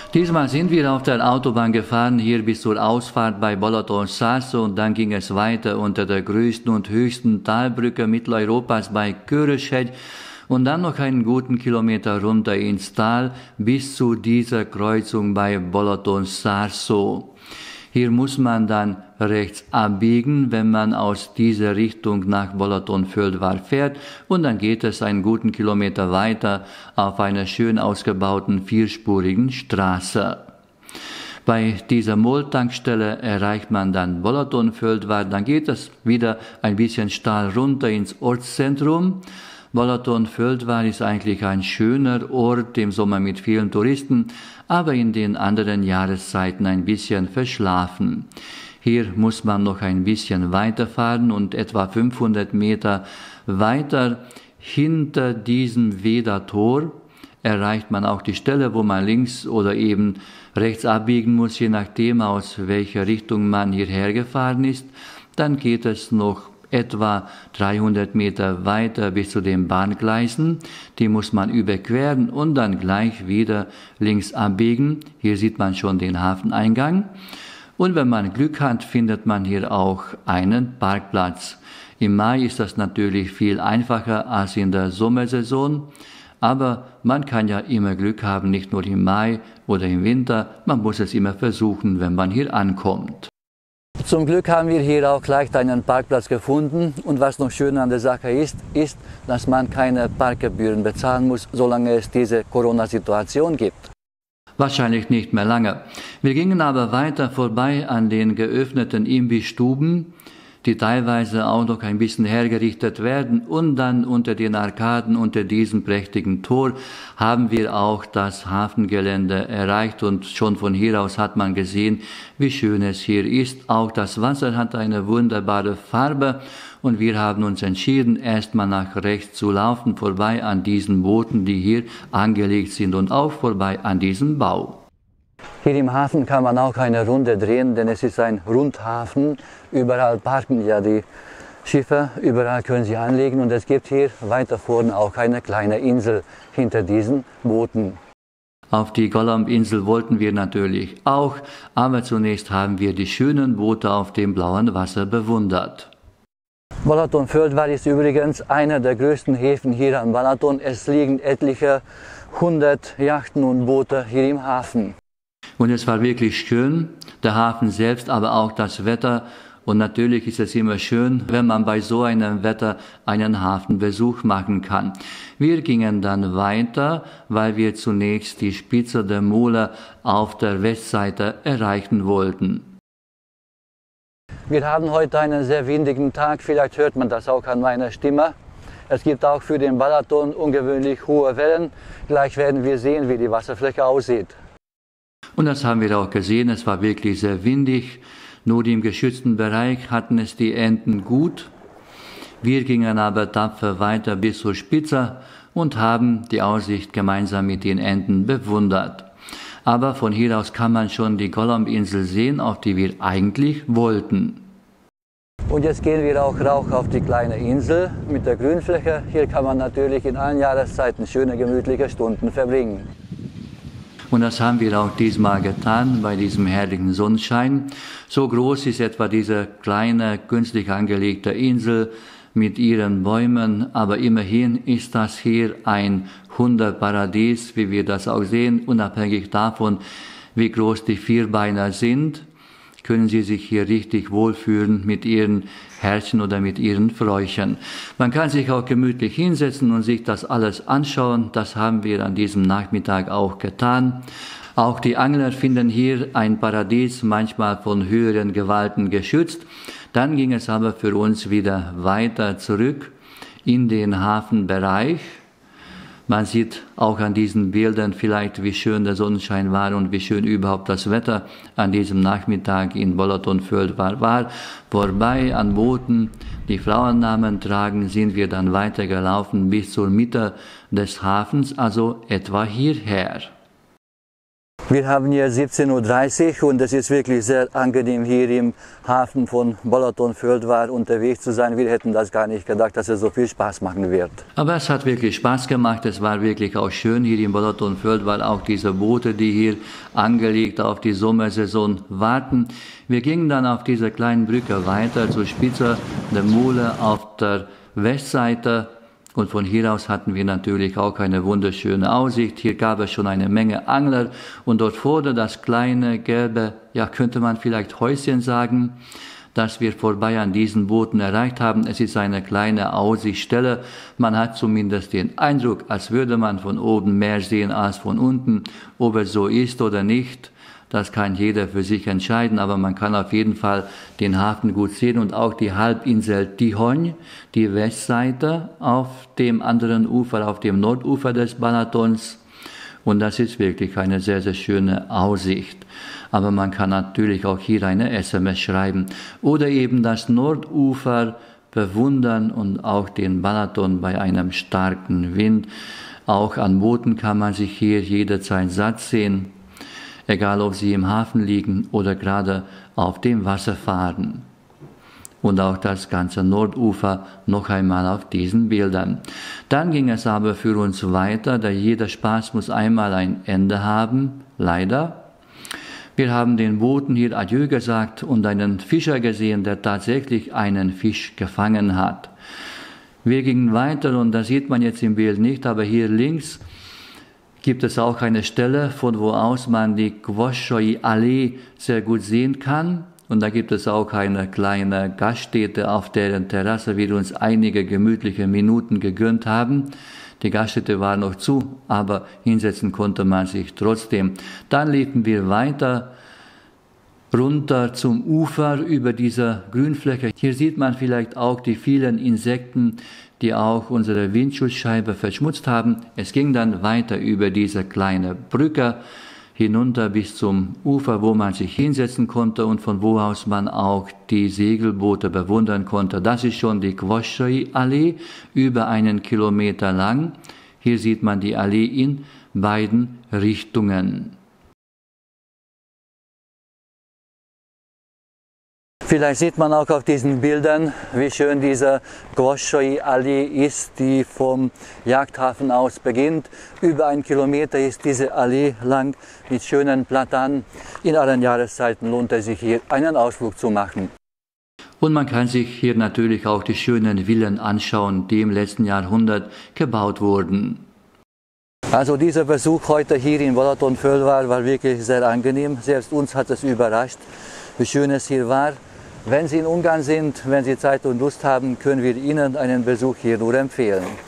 Diesmal sind wir auf der Autobahn gefahren, hier bis zur Ausfahrt bei Balaton-Sasso, und dann ging es weiter unter der größten und höchsten Talbrücke Mitteleuropas bei Köröshegy und dann noch einen guten Kilometer runter ins Tal bis zu dieser Kreuzung bei Balaton-Sasso. Hier muss man dann rechts abbiegen, wenn man aus dieser Richtung nach Balaton-Földvár fährt, und dann geht es einen guten Kilometer weiter auf einer schön ausgebauten vierspurigen Straße. Bei dieser Molltankstelle erreicht man dann Balaton-Földvár, dann geht es wieder ein bisschen steil runter ins Ortszentrum. Balaton-Földvár ist eigentlich ein schöner Ort, im Sommer mit vielen Touristen, aber in den anderen Jahreszeiten ein bisschen verschlafen. Hier muss man noch ein bisschen weiterfahren und etwa 500 Meter weiter hinter diesem Veda-Tor erreicht man auch die Stelle, wo man links oder eben rechts abbiegen muss, je nachdem, aus welcher Richtung man hierher gefahren ist. Dann geht es noch etwa 300 Meter weiter bis zu den Bahngleisen. Die muss man überqueren und dann gleich wieder links abbiegen. Hier sieht man schon den Hafeneingang. Und wenn man Glück hat, findet man hier auch einen Parkplatz. Im Mai ist das natürlich viel einfacher als in der Sommersaison. Aber man kann ja immer Glück haben, nicht nur im Mai oder im Winter. Man muss es immer versuchen, wenn man hier ankommt. Zum Glück haben wir hier auch gleich einen Parkplatz gefunden, und was noch schön an der Sache ist, dass man keine Parkgebühren bezahlen muss, solange es diese Corona-Situation gibt. Wahrscheinlich nicht mehr lange. Wir gingen aber weiter vorbei an den geöffneten Imbissstuben, die teilweise auch noch ein bisschen hergerichtet werden, und dann unter den Arkaden, unter diesem prächtigen Tor, haben wir auch das Hafengelände erreicht, und schon von hier aus hat man gesehen, wie schön es hier ist. Auch das Wasser hat eine wunderbare Farbe, und wir haben uns entschieden, erstmal nach rechts zu laufen, vorbei an diesen Booten, die hier angelegt sind, und auch vorbei an diesem Bau. Hier im Hafen kann man auch eine Runde drehen, denn es ist ein Rundhafen. Überall parken ja die Schiffe, überall können sie anlegen, und es gibt hier weiter vorne auch eine kleine Insel hinter diesen Booten. Auf die Golomb-Insel wollten wir natürlich auch, aber zunächst haben wir die schönen Boote auf dem blauen Wasser bewundert. Balaton-Földvár ist übrigens einer der größten Häfen hier an Balaton. Es liegen etliche 100 Yachten und Boote hier im Hafen. Und es war wirklich schön, der Hafen selbst, aber auch das Wetter. Und natürlich ist es immer schön, wenn man bei so einem Wetter einen Hafenbesuch machen kann. Wir gingen dann weiter, weil wir zunächst die Spitze der Mole auf der Westseite erreichen wollten. Wir haben heute einen sehr windigen Tag, vielleicht hört man das auch an meiner Stimme. Es gibt auch für den Balaton ungewöhnlich hohe Wellen. Gleich werden wir sehen, wie die Wasserfläche aussieht. Und das haben wir auch gesehen, es war wirklich sehr windig. Nur im geschützten Bereich hatten es die Enten gut. Wir gingen aber tapfer weiter bis zur Spitze und haben die Aussicht gemeinsam mit den Enten bewundert. Aber von hier aus kann man schon die Golomb-Insel sehen, auf die wir eigentlich wollten. Und jetzt gehen wir auch rauf auf die kleine Insel mit der Grünfläche. Hier kann man natürlich in allen Jahreszeiten schöne, gemütliche Stunden verbringen. Und das haben wir auch diesmal getan, bei diesem herrlichen Sonnenschein. So groß ist etwa diese kleine, künstlich angelegte Insel mit ihren Bäumen, aber immerhin ist das hier ein Hundeparadies, wie wir das auch sehen. Unabhängig davon, wie groß die Vierbeiner sind, können sie sich hier richtig wohlfühlen mit ihren Herrchen oder mit ihren Fräuchen. Man kann sich auch gemütlich hinsetzen und sich das alles anschauen. Das haben wir an diesem Nachmittag auch getan. Auch die Angler finden hier ein Paradies, manchmal von höheren Gewalten geschützt. Dann ging es aber für uns wieder weiter zurück in den Hafenbereich. Man sieht auch an diesen Bildern vielleicht, wie schön der Sonnenschein war und wie schön überhaupt das Wetter an diesem Nachmittag in Balaton-Földvár war. Vorbei an Booten, die Frauennamen tragen, sind wir dann weitergelaufen bis zur Mitte des Hafens, also etwa hierher. Wir haben hier 17:30 Uhr und es ist wirklich sehr angenehm, hier im Hafen von Balatonfürdvar unterwegs zu sein. Wir hätten das gar nicht gedacht, dass es so viel Spaß machen wird. Aber es hat wirklich Spaß gemacht. Es war wirklich auch schön hier in Balatonfürdvar, auch diese Boote, die hier angelegt auf die Sommersaison warten. Wir gingen dann auf dieser kleinen Brücke weiter zur Spitze der Mole auf der Westseite. Und von hier aus hatten wir natürlich auch eine wunderschöne Aussicht. Hier gab es schon eine Menge Angler und dort vorne das kleine gelbe, ja könnte man vielleicht Häuschen sagen, das wir vorbei an diesen Booten erreicht haben. Es ist eine kleine Aussichtsstelle. Man hat zumindest den Eindruck, als würde man von oben mehr sehen als von unten. Ob es so ist oder nicht, das kann jeder für sich entscheiden, aber man kann auf jeden Fall den Hafen gut sehen und auch die Halbinsel Tihon, die Westseite auf dem anderen Ufer, auf dem Nordufer des Balatons. Und das ist wirklich eine sehr, sehr schöne Aussicht. Aber man kann natürlich auch hier eine SMS schreiben oder eben das Nordufer bewundern und auch den Balaton bei einem starken Wind. Auch an Booten kann man sich hier jederzeit satt sehen, egal ob sie im Hafen liegen oder gerade auf dem Wasser fahren. Und auch das ganze Nordufer noch einmal auf diesen Bildern. Dann ging es aber für uns weiter, da jeder Spaß muss einmal ein Ende haben, leider. Wir haben den Booten hier Adieu gesagt und einen Fischer gesehen, der tatsächlich einen Fisch gefangen hat. Wir gingen weiter und das sieht man jetzt im Bild nicht, aber hier links gibt es auch eine Stelle, von wo aus man die Gwozdschoi Allee sehr gut sehen kann. Und da gibt es auch eine kleine Gaststätte, auf deren Terrasse wir uns einige gemütliche Minuten gegönnt haben. Die Gaststätte war noch zu, aber hinsetzen konnte man sich trotzdem. Dann liefen wir weiter runter zum Ufer über diese Grünfläche. Hier sieht man vielleicht auch die vielen Insekten, die auch unsere Windschutzscheibe verschmutzt haben. Es ging dann weiter über diese kleine Brücke hinunter bis zum Ufer, wo man sich hinsetzen konnte und von wo aus man auch die Segelboote bewundern konnte. Das ist schon die Gwozdschoi Allee, über 1 Kilometer lang. Hier sieht man die Allee in beiden Richtungen. Vielleicht sieht man auch auf diesen Bildern, wie schön diese Gwozdschoi Allee ist, die vom Yachthafen aus beginnt. Über 1 Kilometer ist diese Allee lang mit schönen Platanen. In allen Jahreszeiten lohnt es sich hier einen Ausflug zu machen. Und man kann sich hier natürlich auch die schönen Villen anschauen, die im letzten Jahrhundert gebaut wurden. Also dieser Besuch heute hier in Balatonfürdvar war wirklich sehr angenehm. Selbst uns hat es überrascht, wie schön es hier war. Wenn Sie in Ungarn sind, wenn Sie Zeit und Lust haben, können wir Ihnen einen Besuch hier nur empfehlen.